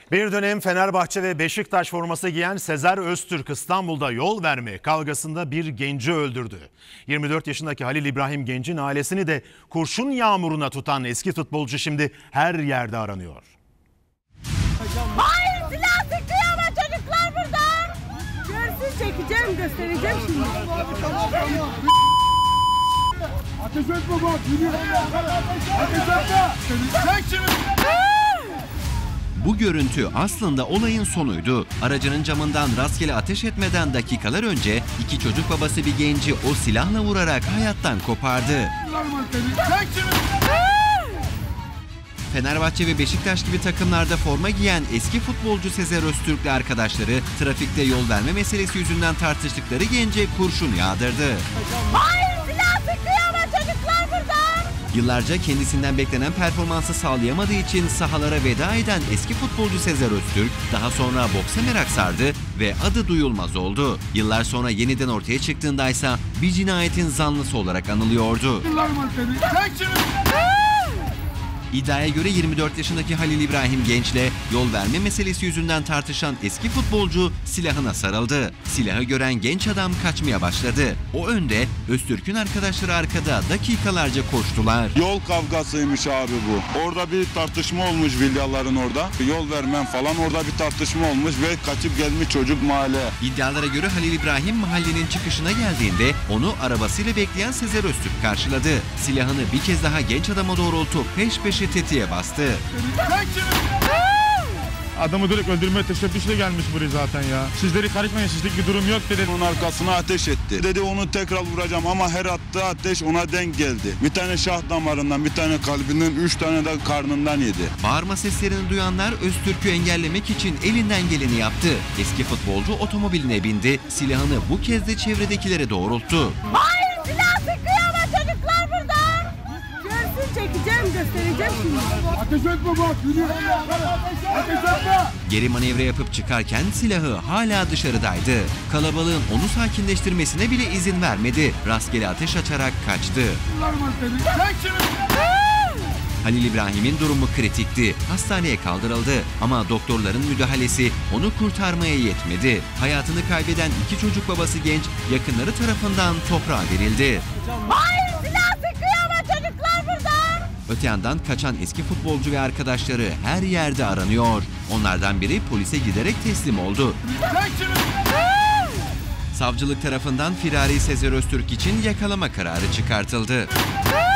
Bir dönem Fenerbahçe ve Beşiktaş forması giyen Sezer Öztürk İstanbul'da yol verme kavgasında bir genci öldürdü. 24 yaşındaki Halil İbrahim Genç'in ailesini de kurşun yağmuruna tutan eski futbolcu şimdi her yerde aranıyor. Hayır, silah sıkıyor ama çocuklar burada. Görsün, çekeceğim, göstereceğim şimdi. Ateş etme bak. Ateş etme. Sen kimi? Bu görüntü aslında olayın sonuydu. Aracının camından rastgele ateş etmeden dakikalar önce iki çocuk babası bir genci o silahla vurarak hayattan kopardı. Fenerbahçe ve Beşiktaş gibi takımlarda forma giyen eski futbolcu Sezer Öztürk'le arkadaşları trafikte yol verme meselesi yüzünden tartıştıkları gence kurşun yağdırdı. Hayır, silah sıkıyor ama çocuklar burada. Yıllarca kendisinden beklenen performansı sağlayamadığı için sahalara veda eden eski futbolcu Sezer Öztürk daha sonra boksa merak sardı ve adı duyulmaz oldu. Yıllar sonra yeniden ortaya çıktığındaysa bir cinayetin zanlısı olarak anılıyordu. İddiaya göre 24 yaşındaki Halil İbrahim Genç'le yol verme meselesi yüzünden tartışan eski futbolcu silahına sarıldı. Silahı gören genç adam kaçmaya başladı. O önde, Öztürk'ün arkadaşları arkada dakikalarca koştular. Yol kavgasıymış abi bu. Orada bir tartışma olmuş villaların orada. Yol vermem falan orada bir tartışma olmuş ve kaçıp gelmiş çocuk mahalle. İddialara göre Halil İbrahim mahallenin çıkışına geldiğinde onu arabasıyla bekleyen Sezer Öztürk karşıladı. Silahını bir kez daha genç adama doğrultup peş peşe tetiğe bastı. Adamı direkt öldürmeye teşebbüsle gelmiş buraya zaten ya. Sizleri karışmayın, sizlik bir durum yok dedi. Onun arkasına ateş etti. Dedi onu tekrar vuracağım ama her attığı ateş ona denk geldi. Bir tane şah damarından, bir tane kalbinden, 3 tane de karnından yedi. Bağırma seslerini duyanlar Öztürk'ü engellemek için elinden geleni yaptı. Eski futbolcu otomobiline bindi, silahını bu kez de çevredekilere doğrulttu. Hayır, silah sıkıyor ama çocuklar burada. Görsün, çekeceğim, göstereceğim şimdi. Ateş etme bak. Ateş etme. Geri manevra yapıp çıkarken silahı hala dışarıdaydı. Kalabalığın onu sakinleştirmesine bile izin vermedi. Rastgele ateş açarak kaçtı. Halil İbrahim'in durumu kritikti. Hastaneye kaldırıldı ama doktorların müdahalesi onu kurtarmaya yetmedi. Hayatını kaybeden iki çocuk babası genç yakınları tarafından toprağa verildi. Hayır, silah sıkıyor ama çocuklar burada. Öte yandan kaçan eski futbolcu ve arkadaşları her yerde aranıyor. Onlardan biri polise giderek teslim oldu. Savcılık tarafından firari Sezer Öztürk için yakalama kararı çıkartıldı.